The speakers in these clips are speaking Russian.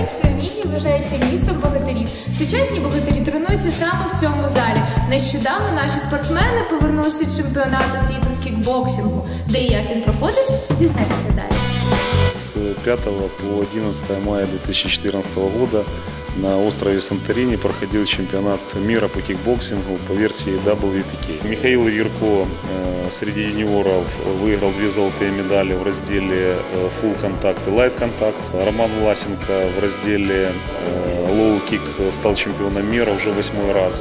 Чернігів вважається містом богатирів. Сучасні богатирі тренуються саме в цьому залі. Нещодавно наші спортсмени повернулися з чемпіонату світу з кікбоксингу. Де і як він проходить, дізнайтеся далі. С 5 по 11 мая 2014 года на острове Санторини проходил чемпионат мира по кикбоксингу по версии WPK. Михаил Юрко среди юниоров выиграл 2 золотые медали в разделе Full Contact и Light Contact. Роман Власенко в разделе Low Kick стал чемпионом мира уже 8-й раз.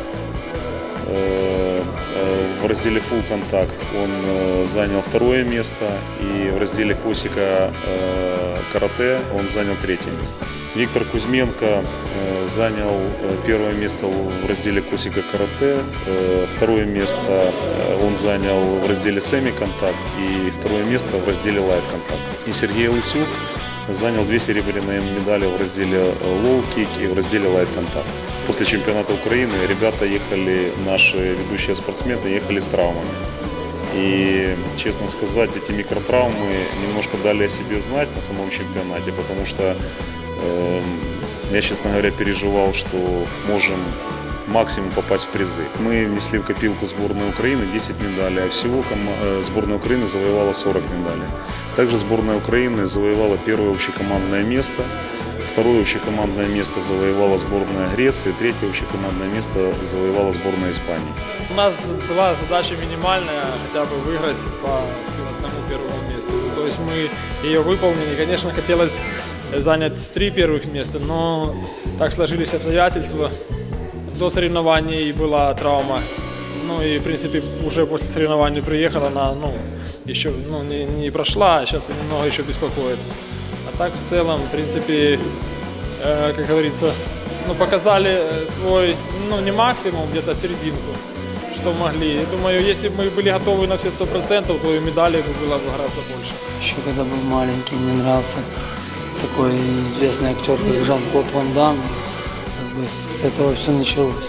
В разделе Full Contact он занял 2-е место, и в разделе Косика карате он занял 3-е место. Виктор Кузьменко занял 1-е место в разделе Косика карате, 2-е место он занял в разделе Semi-Contact и 2-е место в разделе Light Contact. И Сергей Лысюк занял 2 серебряные медали в разделе Low Kick и в разделе Light Contact. После чемпионата Украины ребята ехали, наши ведущие спортсмены, ехали с травмами. И, честно сказать, эти микротравмы немножко дали о себе знать на самом чемпионате, потому что я, честно говоря, переживал, что можем максимум попасть в призы. Мы внесли в копилку сборной Украины 10 медалей, а всего сборная Украины завоевала 40 медалей. Также сборная Украины завоевала 1-е общекомандное место, 2-е общекомандное место завоевала сборная Греции, 3-е общекомандное место завоевала сборная Испании. У нас была задача минимальная, хотя бы выиграть по одному 1-му месту. То есть мы ее выполнили. Конечно, хотелось занять 3 первых места, но так сложились обстоятельства. До соревнований была травма. Ну и, в принципе, уже после соревнований приехала, она еще не прошла, а сейчас немного еще беспокоит. А так, в целом, в принципе, как говорится, показали свой, не максимум, где-то серединку, что могли. Я думаю, если бы мы были готовы на все 100%, то и медалей было бы гораздо больше. Еще когда был маленький, мне нравился такой известный актер, как Жан-Клод Ван Дамм. Как бы с этого все началось.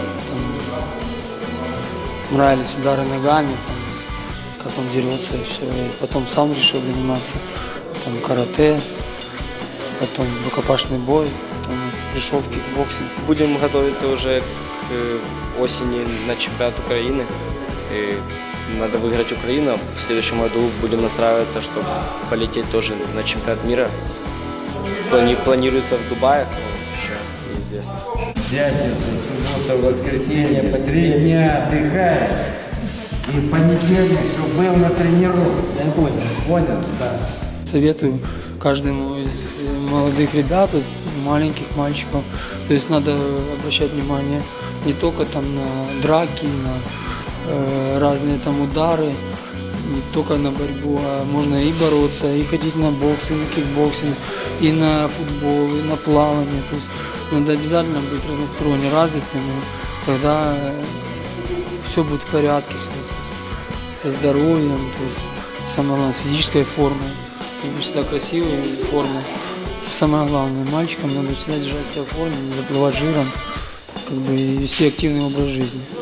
Нравились удары ногами, как он дерется и все. И потом сам решил заниматься карате, потом рукопашный бой, потом пришел в кикбоксинг. Будем готовиться уже к осени на чемпионат Украины. И надо выиграть Украину. В следующем году будем настраиваться, чтобы полететь тоже на чемпионат мира. Планируется в Дубае, но еще неизвестно. Пятница, суббота, воскресенье, по 3 дня отдыхаешь. И в понедельник, чтобы был на тренировке. Я понял. Понял? Да. Советую каждому из молодых ребят, маленьких мальчиков, то есть надо обращать внимание не только на драки, на разные удары, не только на борьбу, а можно и бороться, и ходить на бокс, и на кикбоксинг, и на футбол, и на плавание. То есть надо обязательно быть разносторонне развитым, тогда все будет в порядке со здоровьем, то есть самое главное, с физической формой. Быть всегда красивой в форме. Самое главное, мальчикам надо всегда держать себя в форме, не заплывать жиром, и вести активный образ жизни.